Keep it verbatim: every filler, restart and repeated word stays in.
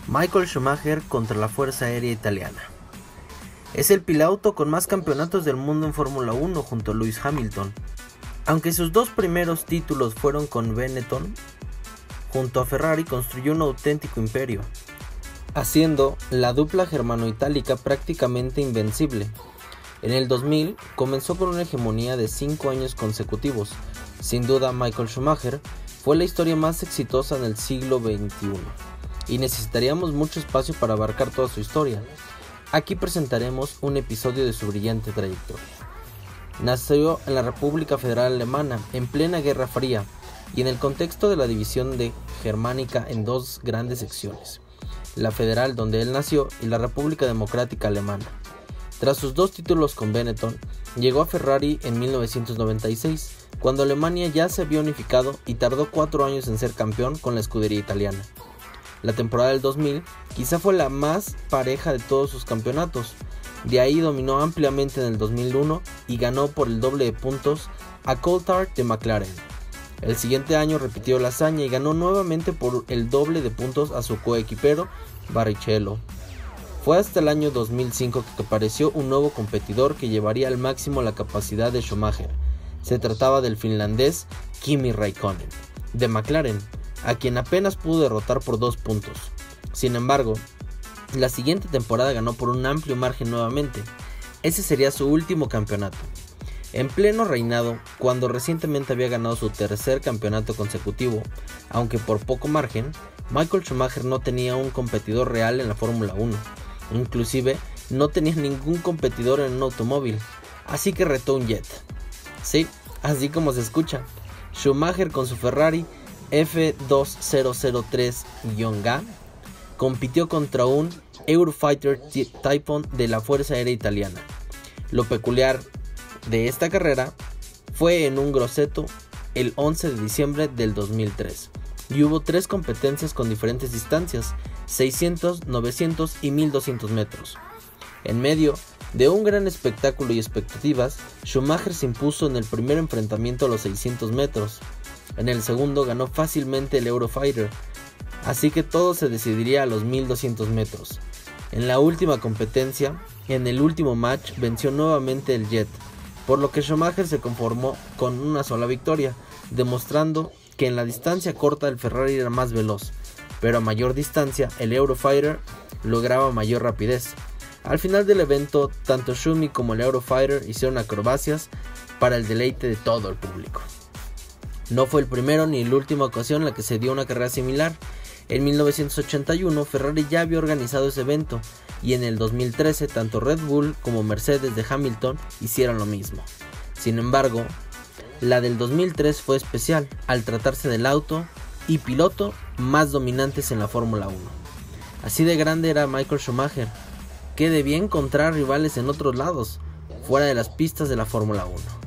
Michael Schumacher contra la Fuerza Aérea Italiana. Es el piloto con más campeonatos del mundo en Fórmula uno junto a Lewis Hamilton. Aunque sus dos primeros títulos fueron con Benetton, junto a Ferrari construyó un auténtico imperio, haciendo la dupla germano-itálica prácticamente invencible. En el dos mil comenzó con una hegemonía de cinco años consecutivos. Sin duda, Michael Schumacher fue la historia más exitosa en el siglo veintiuno, y necesitaríamos mucho espacio para abarcar toda su historia. Aquí presentaremos un episodio de su brillante trayectoria. Nació en la República Federal Alemana en plena Guerra Fría y en el contexto de la división de Germánica en dos grandes secciones, la Federal, donde él nació, y la República Democrática Alemana. Tras sus dos títulos con Benetton, llegó a Ferrari en mil novecientos noventa y seis, cuando Alemania ya se había unificado, y tardó cuatro años en ser campeón con la escudería italiana. La temporada del dos mil quizá fue la más pareja de todos sus campeonatos. De ahí dominó ampliamente en el dos mil uno y ganó por el doble de puntos a Coulthard de McLaren. El siguiente año repitió la hazaña y ganó nuevamente por el doble de puntos a su coequipero Barrichello. Fue hasta el año dos mil cinco que apareció un nuevo competidor que llevaría al máximo la capacidad de Schumacher. Se trataba del finlandés Kimi Räikkönen de McLaren, a quien apenas pudo derrotar por dos puntos. Sin embargo, la siguiente temporada ganó por un amplio margen nuevamente. Ese sería su último campeonato. En pleno reinado, cuando recientemente había ganado su tercer campeonato consecutivo, aunque por poco margen, Michael Schumacher no tenía un competidor real en la Fórmula uno. Inclusive, no tenía ningún competidor en un automóvil, así que retó un jet. Sí, así como se escucha. Schumacher con su Ferrari F dos mil tres G compitió contra un Eurofighter Typhoon de la Fuerza Aérea Italiana. Lo peculiar de esta carrera fue en un Grosseto el once de diciembre del dos mil tres, y hubo tres competencias con diferentes distancias, seiscientos, novecientos y mil doscientos metros. En medio de un gran espectáculo y expectativas, Schumacher se impuso en el primer enfrentamiento a los seiscientos metros. En el segundo ganó fácilmente el Eurofighter, así que todo se decidiría a los mil doscientos metros. En la última competencia, en el último match, venció nuevamente el Jet, por lo que Schumacher se conformó con una sola victoria, demostrando que en la distancia corta el Ferrari era más veloz, pero a mayor distancia el Eurofighter lograba mayor rapidez. Al final del evento, tanto Schumi como el Eurofighter hicieron acrobacias para el deleite de todo el público. No fue el primero ni la última ocasión en la que se dio una carrera similar. En mil novecientos ochenta y uno Ferrari ya había organizado ese evento, y en el dos mil trece tanto Red Bull como Mercedes de Hamilton hicieron lo mismo. Sin embargo, la del dos mil tres fue especial al tratarse del auto y piloto más dominantes en la Fórmula uno. Así de grande era Michael Schumacher, que debía encontrar rivales en otros lados, fuera de las pistas de la Fórmula uno.